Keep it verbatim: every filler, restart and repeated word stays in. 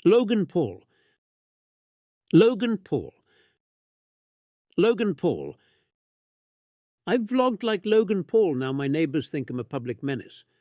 Logan Paul. Logan Paul. Logan Paul. I've vlogged like Logan Paul, now my neighbours think I'm a public menace.